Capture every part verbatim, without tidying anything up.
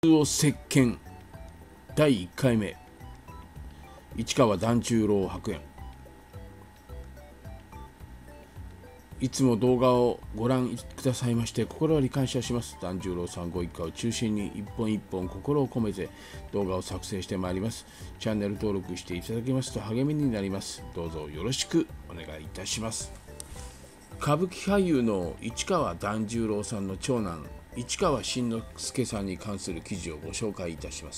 を席巻だいいっかいめ、市川團十郎白猿。いつも動画をご覧くださいまして心より感謝します。團十郎さんご一家を中心に一本一本心を込めて動画を作成してまいります。チャンネル登録していただけますと励みになります。どうぞよろしくお願いいたします。歌舞伎俳優の市川團十郎さんの長男市川新之助さんに関する記事をご紹介いたします。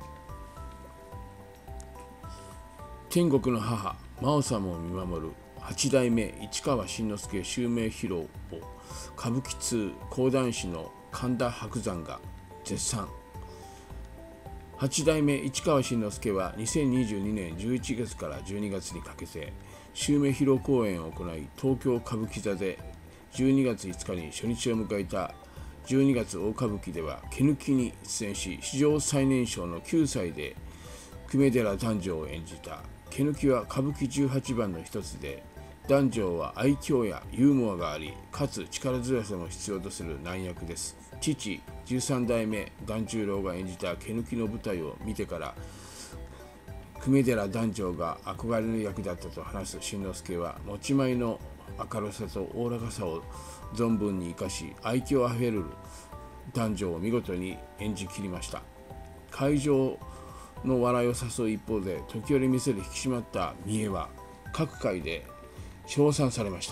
天国の母真央様を見守る八代目市川新之助襲名披露を歌舞伎通講談師の神田伯山が絶賛。八代目市川新之助はにせんにじゅうにねんじゅういちがつからじゅうにがつにかけて襲名披露公演を行い、東京歌舞伎座でじゅうにがついつかに初日を迎えたじゅうにがつ大歌舞伎では毛抜に出演し、史上最年少のきゅうさいで粂寺弾正を演じた。毛抜は歌舞伎じゅうはちばんの一つで、弾正は愛嬌やユーモアがあり、かつ力強さも必要とする難役です。父じゅうさんだいめ團十郎が演じた毛抜の舞台を見てから粂寺弾正が憧れの役だったと話す新之助は、持ち前の明るさとおおらかさを存分に生かし、愛嬌あふれる弾正を見事に演じきりました。会場の笑いを誘う一方で、時折見せる引き締まった見栄は各界で称賛されました。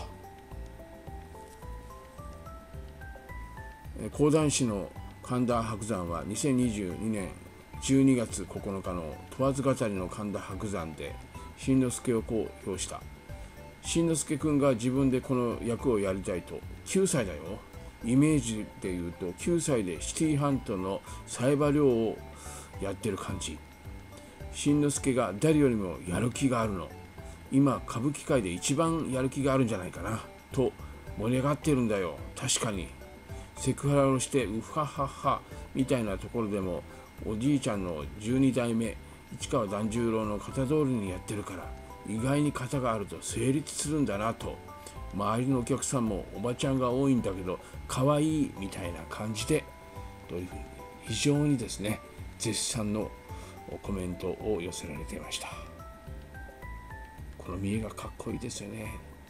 講談師の神田伯山はにせんにじゅうにねんじゅうにがつここのかの問わず語りの神田伯山で新之助をこう評した。新之助君が自分でこの役をやりたいと。きゅうさいだよ。イメージで言うときゅうさいでシティハントの冴羽亮をやってる感じ。新之助が誰よりもやる気があるの。今歌舞伎界で一番やる気があるんじゃないかなと盛り上がってるんだよ。確かにセクハラをしてウハハハみたいなところでも、おじいちゃんのじゅうにだいめ市川團十郎の型通りにやってるから、意外に型があると成立するんだなと。周りのお客さんもおばちゃんが多いんだけど可愛いみたいな感じでというふうに非常にですね絶賛のコメントを寄せられていました。この見栄がかっこいいですよね。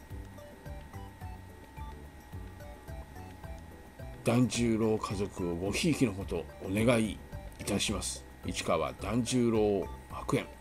團十郎家族をごひいきのほどお願いいたします。市川團十郎白猿。